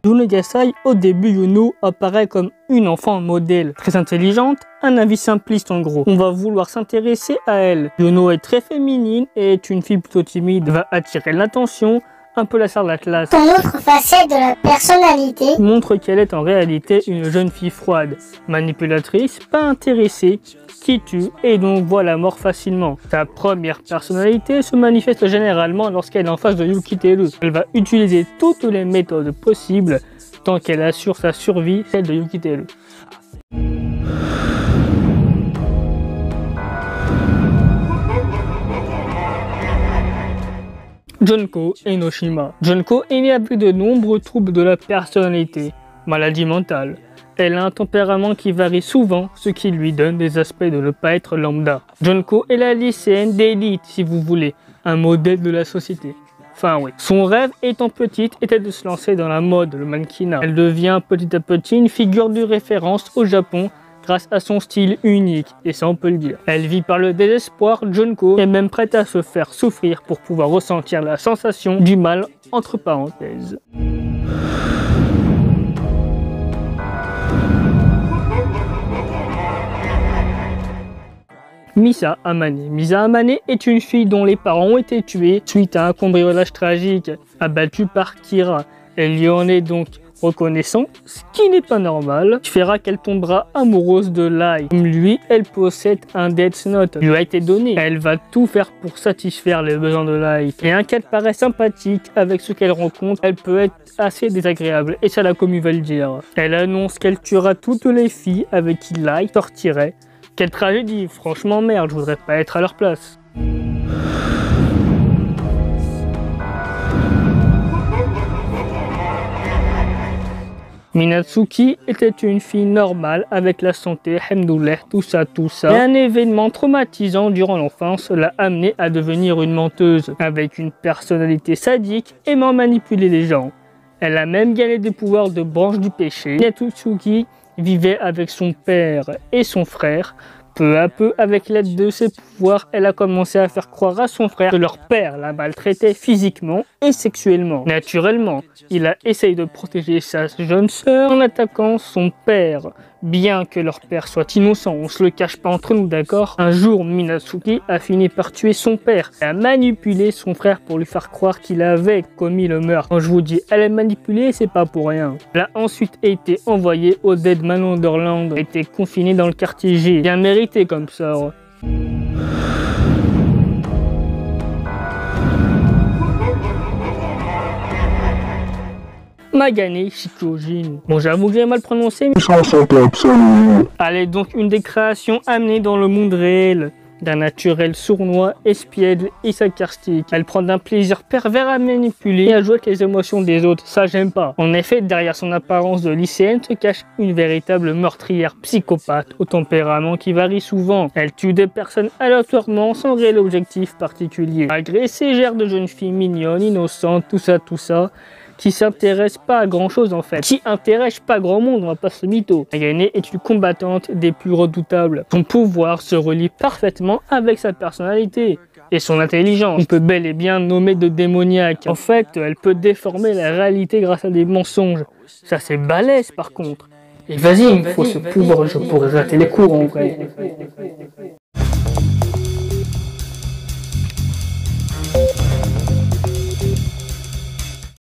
Yunegasai, au début, Yuno apparaît comme une enfant modèle, très intelligente, un avis simpliste en gros. On va vouloir s'intéresser à elle. Yuno est très féminine et est une fille plutôt timide, va attirer l'attention, un peu la star de la classe. Ton autre facette de la personnalité Montre qu'elle est en réalité une jeune fille froide, manipulatrice, pas intéressée, qui tue et donc voit la mort facilement. Sa première personnalité se manifeste généralement lorsqu'elle est en face de Yukiteru. Elle va utiliser toutes les méthodes possibles tant qu'elle assure sa survie, celle de Yukiteru. Junko Enoshima. Junko est née avec de nombreux troubles de la personnalité, maladie mentale. Elle a un tempérament qui varie souvent, ce qui lui donne des aspects de ne pas être lambda. Junko est la lycéenne d'élite, si vous voulez, un modèle de la société. Enfin oui. Son rêve étant petite était de se lancer dans la mode, le mannequinat. Elle devient petit à petit une figure de référence au Japon grâce à son style unique, et ça on peut le dire. Elle vit par le désespoir, Junko est même prête à se faire souffrir pour pouvoir ressentir la sensation du mal, entre parenthèses. Misa Amane. Misa Amane est une fille dont les parents ont été tués suite à un cambriolage tragique, abattu par Kira. Elle lui en est donc reconnaissant, ce qui n'est pas normal, qui fera qu'elle tombera amoureuse de Lai. Comme lui, elle possède un Death Note, lui a été donné. Elle va tout faire pour satisfaire les besoins de Lai. Et un qu'elle paraît sympathique avec ce qu'elle rencontre, elle peut être assez désagréable, et ça la commu va le dire. Elle annonce qu'elle tuera toutes les filles avec qui Lai sortirait. Quelle tragédie, franchement merde, je voudrais pas être à leur place. Minatsuki était une fille normale avec la santé, hamdoulah, tout ça. Et un événement traumatisant durant l'enfance l'a amenée à devenir une menteuse, avec une personnalité sadique aimant manipuler les gens. Elle a même gagné des pouvoirs de branche du péché. Minatsuki vivait avec son père et son frère. Peu à peu, avec l'aide de ses pouvoirs, elle a commencé à faire croire à son frère que leur père la maltraitait physiquement et sexuellement. Naturellement, il a essayé de protéger sa jeune sœur en attaquant son père. Bien que leur père soit innocent, on se le cache pas entre nous, d'accord? Un jour, Minatsuki a fini par tuer son père et a manipulé son frère pour lui faire croire qu'il avait commis le meurtre. Quand je vous dis elle est manipulée, c'est pas pour rien. Elle a ensuite été envoyée au Dead Man Wonderland, a été confinée dans le quartier G. Bien mérité comme ça. Magane Shikojin. Bon, j'avoue que j'ai mal prononcé, mais Sans santé absolue. elle est donc une des créations amenées dans le monde réel, d'un naturel sournois, espiègle et sarcastique. Elle prend d'un plaisir pervers à manipuler et à jouer avec les émotions des autres, ça j'aime pas. En effet, derrière son apparence de lycéenne se cache une véritable meurtrière psychopathe au tempérament qui varie souvent. Elle tue des personnes aléatoirement sans réel objectif particulier. Malgré ses gères de jeune fille mignonne, innocente, tout ça, qui s'intéresse pas à grand chose en fait, qui intéresse pas grand monde, on va pas se mytho. Magane est une combattante des plus redoutables. Son pouvoir se relie parfaitement avec sa personnalité et son intelligence. On peut bel et bien nommer de démoniaque. En fait, elle peut déformer la réalité grâce à des mensonges. Ça c'est balèze par contre. Et vas-y, il me faut ce pouvoir, je pourrais rater les cours en vrai.